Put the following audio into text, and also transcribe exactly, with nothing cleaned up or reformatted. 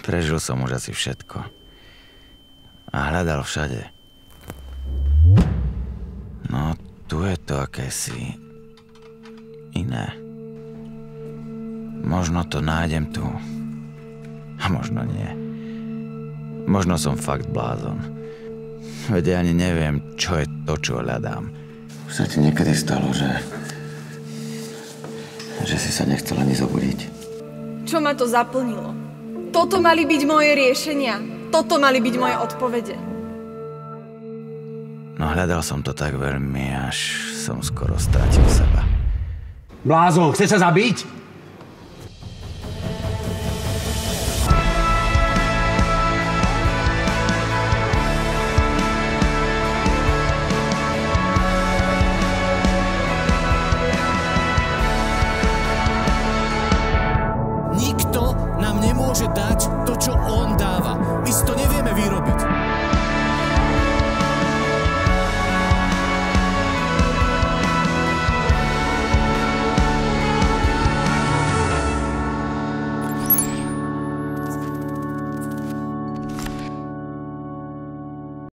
Prežil som už asi všetko. A hľadal všade. No, tu je to akési iné. Možno to nájdem tu. A možno nie. Možno som fakt blázon. Veď ja ani neviem, čo je to, čo hľadám. Už sa ti niekedy stalo, že... že si sa nechcel ani zobudiť? Čo ma to zaplnilo? Toto mali byť moje riešenia. Toto mali byť moje odpovede. No hľadal som to tak veľmi, až som skoro stratil seba. Blázon, chce sa zabiť? Nikto nám nemôže dať to, čo on